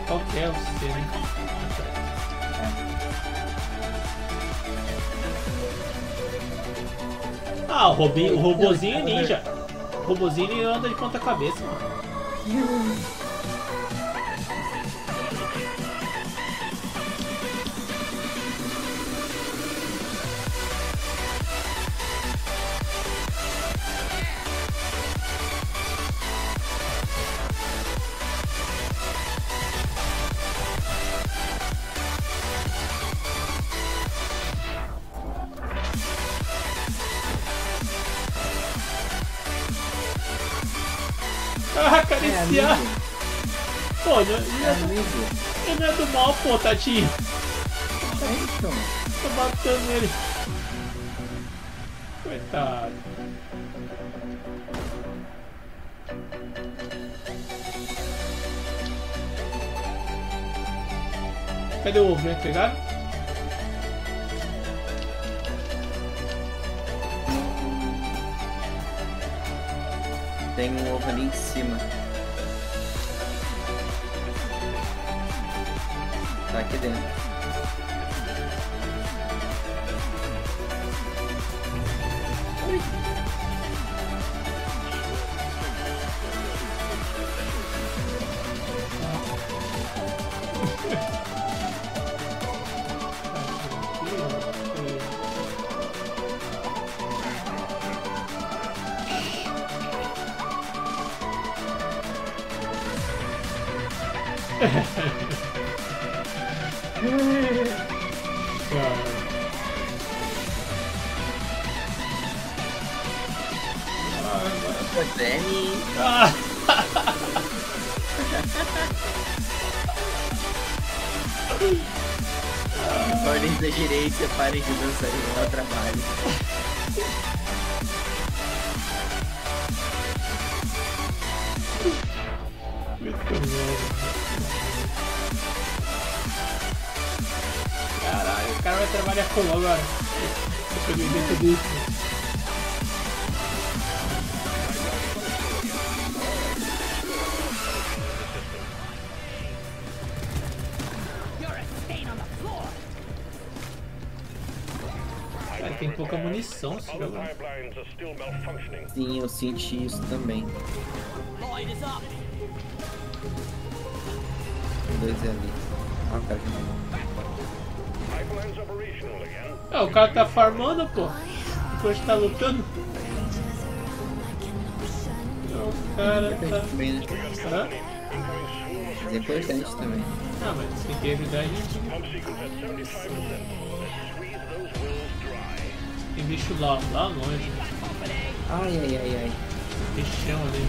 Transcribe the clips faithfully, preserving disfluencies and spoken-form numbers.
qual que é o C, né? Ah, o, robinho, o robozinho ninja. O robozinho ele anda de ponta cabeça, mano. Ah, acariciar! É, pô, não, não, é, é, amigo. não é do mal, pô, tadinho. É, então. Tô matando ele. Coitado. Cadê o ovo, né? Pegaram? Tem um ovo ali em cima. Tá aqui dentro. Ui. Dani. Ah. Ordens da direita, parem de dançar e vão ao trabalho. Muito bom. Caralho, o cara vai trabalhar como agora? Eu peguei dentro disso. Cara, tem pouca munição esse jogo. Sim, eu senti isso também. Dois ali. Ah, o cara que não. Ah, o cara tá farmando, pô. Enquanto tá lutando. O cara tá... Também, né? Hã? É importante também. Ah, mas tem que ajudar a gente. Tem bicho lá, lá longe. Ai, ai, ai, ai. Tem chão ali.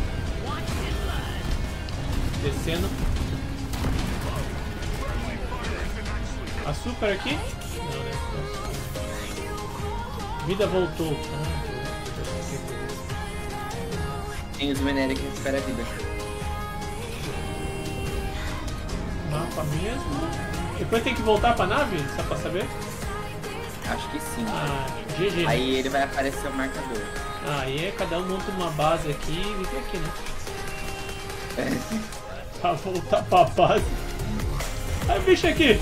Descendo. Açúcar aqui? Não, né? Vida voltou. Ah, Tem os minérios que recupera a vida. mapa mesmo. Depois tem que voltar pra nave? Só pra saber? Acho que sim. Ah, G G. Aí ele vai aparecer o marcador. Ah, aí é cada um monta uma base aqui e fica aqui, né? É. Pra voltar pra base. Ai, bicho aqui!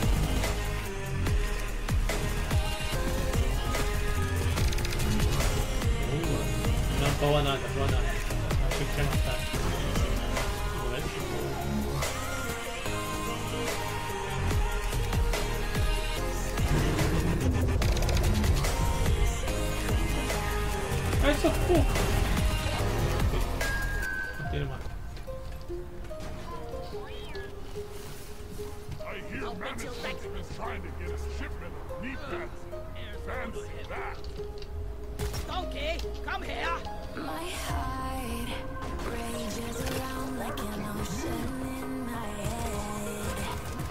Não, boa nada, boa nada. Achei que tinha matado. Ai, socorro! Matei ele, mano. I hear management is trying to get a shipment of meat packs. Fancy that. Donkey, come here. My heart rages around like an ocean in my head.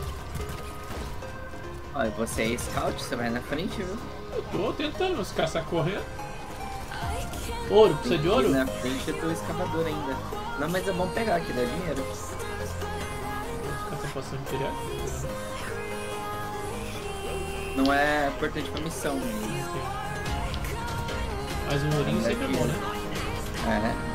Olha, você é scout, você vai na frente, viu? Eu tô tentando, mas os caras saem correndo. Ouro, precisa de ouro? Na frente eu tô escavador ainda. Não, mas é bom pegar aqui, dá dinheiro. Essa poção de direto? Não é importante pra missão. Né? Mas um ourinho sempre é bom, né? É.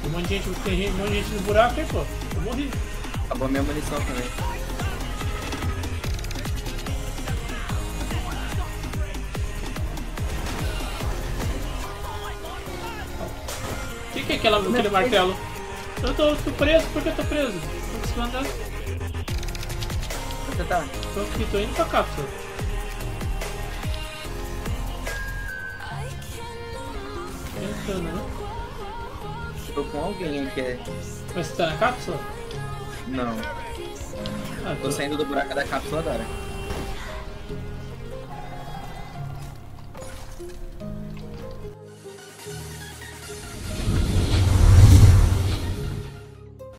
Tem um monte de gente, tem gente, um monte de gente no buraco aí, pô. Eu morri. Acabou minha munição também. O que, que é aquela, aquele martelo? Eu tô, tô preso, por que eu tô preso? Tô conseguindo andar. Você tá? Tô aqui, tô indo pra cápsula. Entrando, né? Tô com alguém aqui. Mas você tá na cápsula? Não. Ah, Tô saindo do buraco da cápsula agora.